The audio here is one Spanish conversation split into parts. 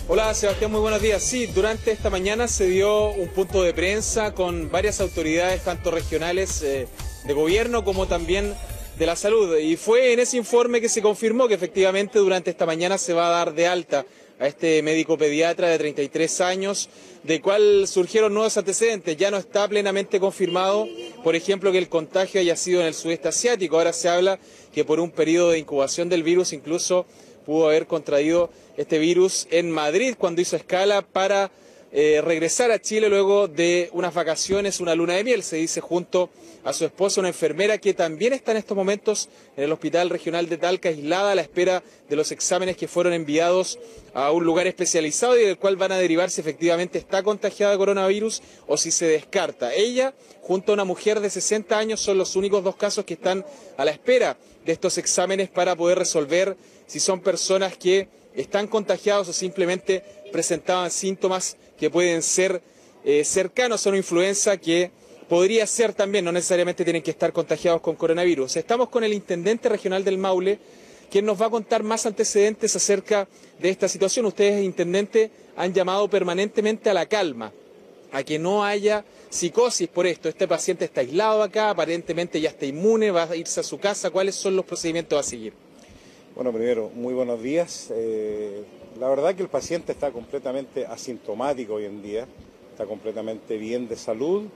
Hola Sebastián, muy buenos días. Sí, durante esta mañana se dio un punto de prensa con varias autoridades, tanto regionales de gobierno como también de la salud. Y fue en ese informe que se confirmó que efectivamente durante esta mañana se va a dar de alta a este médico pediatra de 33 años, de cual surgieron nuevos antecedentes. Ya no está plenamente confirmado, por ejemplo, que el contagio haya sido en el sudeste asiático. Ahora se habla que por un periodo de incubación del virus incluso pudo haber contraído este virus en Madrid cuando hizo escala para regresar a Chile luego de unas vacaciones, una luna de miel, se dice, junto a su esposa, una enfermera que también está en estos momentos en el Hospital Regional de Talca, aislada a la espera de los exámenes que fueron enviados a un lugar especializado y del cual van a derivar si efectivamente está contagiada de coronavirus o si se descarta. Ella, junto a una mujer de 60 años, son los únicos dos casos que están a la espera de estos exámenes para poder resolver si son personas que están contagiados o simplemente presentaban síntomas que pueden ser cercanos a una influenza, que podría ser también, no necesariamente tienen que estar contagiados con coronavirus. Estamos con el intendente regional del Maule, quien nos va a contar más antecedentes acerca de esta situación. Ustedes, intendente, han llamado permanentemente a la calma, a que no haya psicosis por esto. Este paciente está aislado acá, aparentemente ya está inmune, va a irse a su casa. ¿Cuáles son los procedimientos a seguir? Bueno, primero, muy buenos días. La verdad que el paciente está completamente asintomático hoy en día, está completamente bien de salud,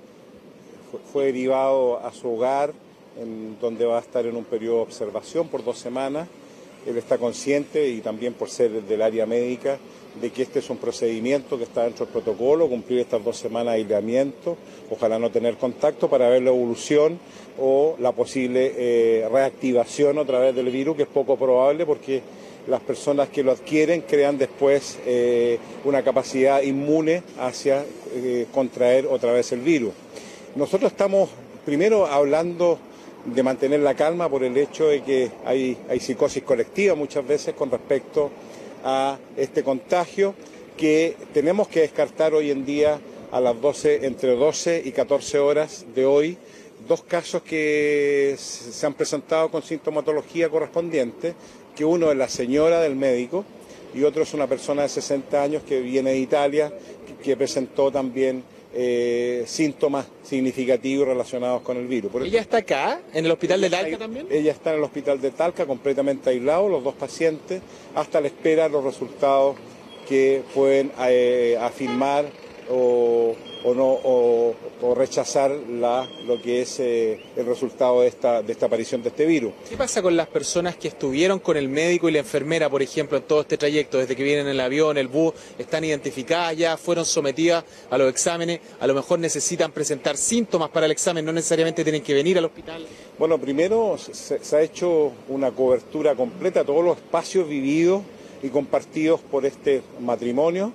fue derivado a su hogar, donde va a estar en un periodo de observación por 2 semanas. Él está consciente, y también por ser del área médica, de que este es un procedimiento que está dentro del protocolo, cumplir estas 2 semanas de aislamiento, ojalá no tener contacto para ver la evolución o la posible reactivación otra vez del virus, que es poco probable porque las personas que lo adquieren crean después una capacidad inmune hacia contraer otra vez el virus. Nosotros estamos primero hablando de mantener la calma por el hecho de que hay psicosis colectiva muchas veces con respecto a este contagio, que tenemos que descartar hoy en día a las 12, entre 12 y 14 horas de hoy, 2 casos que se han presentado con sintomatología correspondiente, que uno es la señora del médico y otro es una persona de 60 años que viene de Italia, que presentó también síntomas significativos relacionados con el virus. ¿Ella está acá, en el hospital de Talca también? Ella está en el hospital de Talca, completamente aislado, los 2 pacientes, hasta la espera de los resultados que pueden afirmar o rechazar lo que es el resultado de esta aparición de este virus. ¿Qué pasa con las personas que estuvieron con el médico y la enfermera, por ejemplo, en todo este trayecto, desde que vienen en el avión, el bus, están identificadas ya, fueron sometidas a los exámenes, a lo mejor necesitan presentar síntomas para el examen, no necesariamente tienen que venir al hospital? Bueno, primero se ha hecho una cobertura completa, todos los espacios vividos y compartidos por este matrimonio.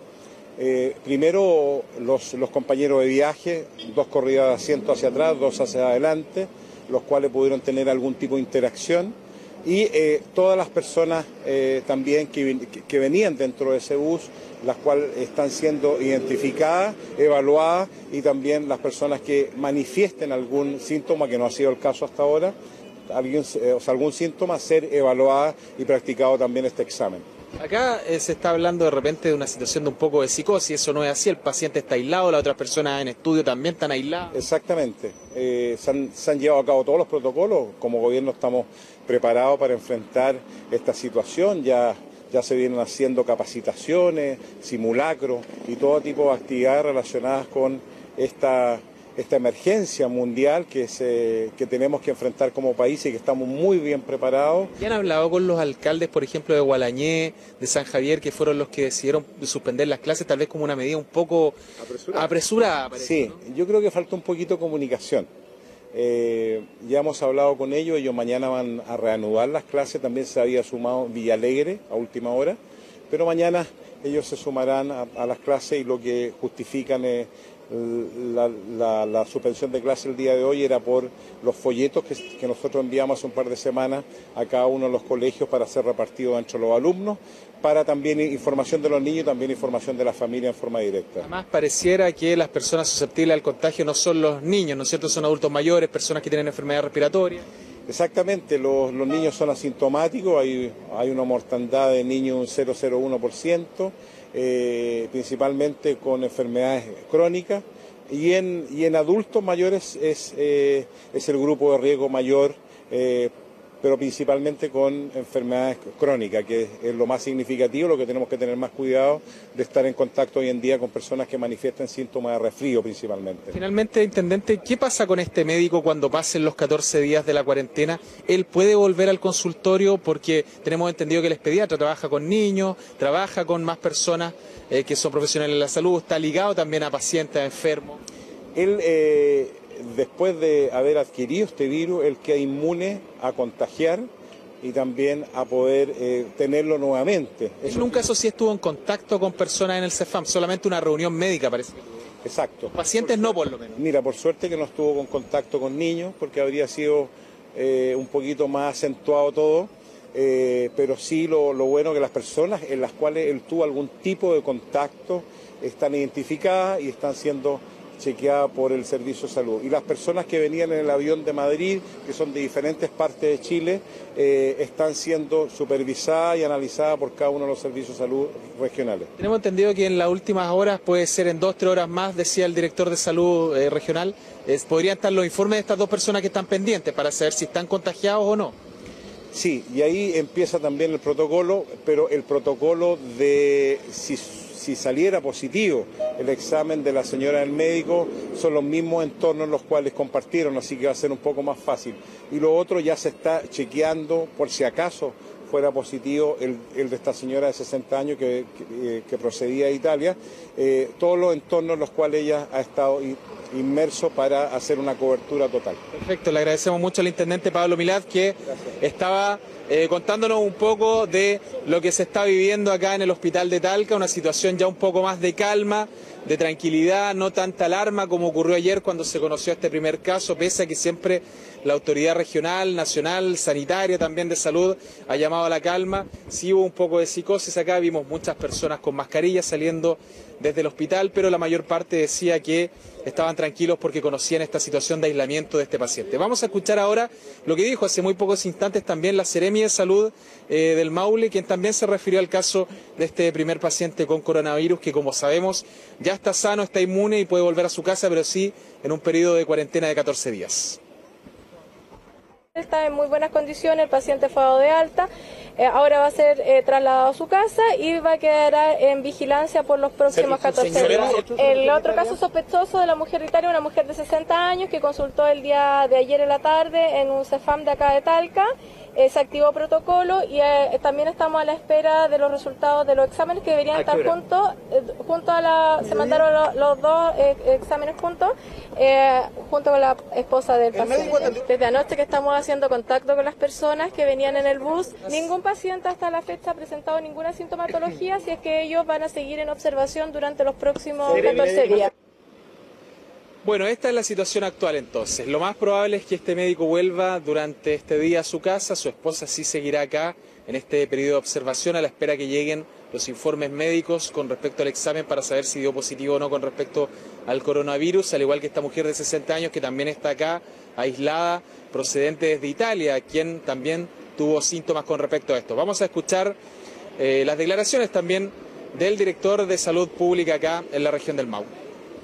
Primero los compañeros de viaje, 2 corridas de asiento hacia atrás, 2 hacia adelante, los cuales pudieron tener algún tipo de interacción, y todas las personas también que venían dentro de ese bus, las cuales están siendo identificadas, evaluadas, y también las personas que manifiesten algún síntoma, que no ha sido el caso hasta ahora, algún síntoma, ser evaluada y practicado también este examen. Acá se está hablando de repente de una situación de un poco de psicosis, eso no es así, el paciente está aislado, las otras personas en estudio también están aisladas. Exactamente, se han llevado a cabo todos los protocolos, como gobierno estamos preparados para enfrentar esta situación, ya se vienen haciendo capacitaciones, simulacros y todo tipo de actividades relacionadas con esta emergencia mundial que tenemos que enfrentar como país y que estamos muy bien preparados. ¿Ya han hablado con los alcaldes, por ejemplo, de Gualañé, de San Javier, que fueron los que decidieron suspender las clases, tal vez como una medida un poco apresurada? Parece, sí, ¿no? Yo creo que falta un poquito de comunicación. Ya hemos hablado con ellos mañana van a reanudar las clases, también se había sumado Villalegre a última hora, pero mañana ellos se sumarán a las clases, y lo que justifican es la suspensión de clase el día de hoy era por los folletos que nosotros enviamos hace un par de semanas a cada uno de los colegios para ser repartidos entre los alumnos, para también información de los niños y también información de la familia en forma directa. Además, pareciera que las personas susceptibles al contagio no son los niños, ¿no es cierto? Son adultos mayores, personas que tienen enfermedad respiratoria. Exactamente, los niños son asintomáticos, hay una mortandad de niños de un 0,01%, principalmente con enfermedades crónicas, y en adultos mayores es el grupo de riesgo mayor, pero principalmente con enfermedades crónicas, que es lo más significativo, lo que tenemos que tener más cuidado de estar en contacto hoy en día con personas que manifiesten síntomas de resfrío principalmente. Finalmente, intendente, ¿qué pasa con este médico cuando pasen los 14 días de la cuarentena? ¿Él puede volver al consultorio? Porque tenemos entendido que él es pediatra, trabaja con niños, trabaja con más personas que son profesionales de la salud, está ligado también a pacientes, a enfermos. Él, después de haber adquirido este virus, él queda inmune a contagiar y también a poder tenerlo nuevamente. Él nunca, eso sí, estuvo en contacto con personas en el CEFAM, solamente una reunión médica parece. Exacto. Pacientes no, por lo menos. Mira, por suerte que no estuvo con contacto con niños, porque habría sido un poquito más acentuado todo, pero sí lo bueno que las personas en las cuales él tuvo algún tipo de contacto están identificadas y están siendo chequeada por el Servicio de Salud. Y las personas que venían en el avión de Madrid, que son de diferentes partes de Chile, están siendo supervisadas y analizadas por cada uno de los servicios de salud regionales. Tenemos entendido que en las últimas horas, puede ser en 2 o 3 horas más, decía el director de salud regional, podrían estar los informes de estas 2 personas que están pendientes para saber si están contagiados o no. Sí, y ahí empieza también el protocolo, pero el protocolo de si saliera positivo el examen de la señora del médico, son los mismos entornos en los cuales compartieron, así que va a ser un poco más fácil. Y lo otro ya se está chequeando por si acaso fuera positivo el de esta señora de 60 años que procedía de Italia, todos los entornos en los cuales ella ha estado inmerso para hacer una cobertura total. Perfecto, le agradecemos mucho al intendente Pablo Milad, que estaba contándonos un poco de lo que se está viviendo acá en el hospital de Talca, una situación ya un poco más de calma, de tranquilidad, no tanta alarma como ocurrió ayer cuando se conoció este primer caso, pese a que siempre la autoridad regional, nacional, sanitaria también de salud ha llamado a la calma. Sí hubo un poco de psicosis acá, vimos muchas personas con mascarillas saliendo desde el hospital, pero la mayor parte decía que estaban tranquilos porque conocían esta situación de aislamiento de este paciente. Vamos a escuchar ahora lo que dijo hace muy pocos instantes también la Seremi de Salud del Maule, quien también se refirió al caso de este primer paciente con coronavirus, que como sabemos ya está sano, está inmune y puede volver a su casa, pero sí en un periodo de cuarentena de 14 días. Está en muy buenas condiciones, el paciente fue dado de alta, ahora va a ser trasladado a su casa y va a quedar en vigilancia por los próximos 14 días. El otro caso sospechoso de la mujer de Italia, una mujer de 60 años que consultó el día de ayer en la tarde en un CEFAM de acá de Talca. Se activó protocolo y también estamos a la espera de los resultados de los exámenes que deberían estar junto a la... Se mandaron los 2 exámenes junto con la esposa del paciente. Desde anoche que estamos haciendo contacto con las personas que venían en el bus, ningún paciente hasta la fecha ha presentado ninguna sintomatología, si es que ellos van a seguir en observación durante los próximos 14 días. Bueno, esta es la situación actual entonces. Lo más probable es que este médico vuelva durante este día a su casa. Su esposa sí seguirá acá en este periodo de observación a la espera que lleguen los informes médicos con respecto al examen para saber si dio positivo o no con respecto al coronavirus, al igual que esta mujer de 60 años que también está acá, aislada, procedente desde Italia, quien también tuvo síntomas con respecto a esto. Vamos a escuchar las declaraciones también del director de Salud Pública acá en la región del Maule.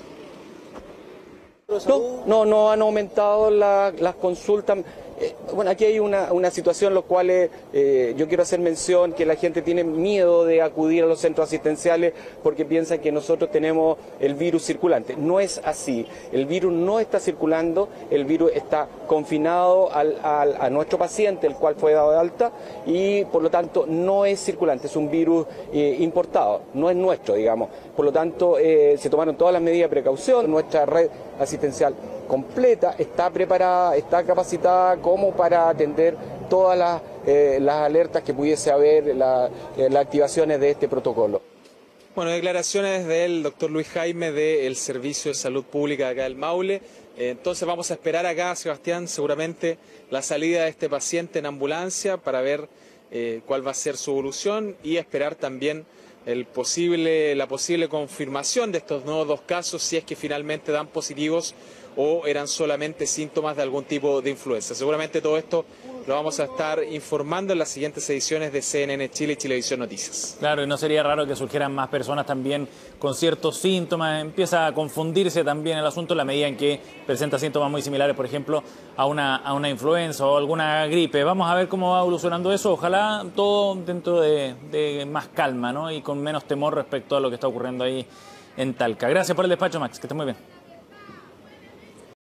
No han aumentado las consultas. Bueno, aquí hay una situación en la cual yo quiero hacer mención que la gente tiene miedo de acudir a los centros asistenciales porque piensan que nosotros tenemos el virus circulante. No es así. El virus no está circulando, el virus está confinado a nuestro paciente, el cual fue dado de alta, y por lo tanto no es circulante, es un virus importado, no es nuestro, digamos. Por lo tanto, se tomaron todas las medidas de precaución. Nuestra red asistencial completa está preparada, está capacitada como para atender todas las alertas que pudiese haber, las activaciones de este protocolo. Bueno, declaraciones del doctor Luis Jaime del Servicio de Salud Pública de acá del Maule. Entonces vamos a esperar acá, Sebastián, seguramente la salida de este paciente en ambulancia para ver cuál va a ser su evolución y esperar también la posible confirmación de estos nuevos 2 casos, si es que finalmente dan positivos o eran solamente síntomas de algún tipo de influenza. Seguramente todo esto lo vamos a estar informando en las siguientes ediciones de CNN Chile y Chilevisión Noticias. Claro, y no sería raro que surgieran más personas también con ciertos síntomas. Empieza a confundirse también el asunto en la medida en que presenta síntomas muy similares, por ejemplo, a una influenza o alguna gripe. Vamos a ver cómo va evolucionando eso. Ojalá todo dentro de más calma, ¿no? Y con menos temor respecto a lo que está ocurriendo ahí en Talca. Gracias por el despacho, Max. Que esté muy bien.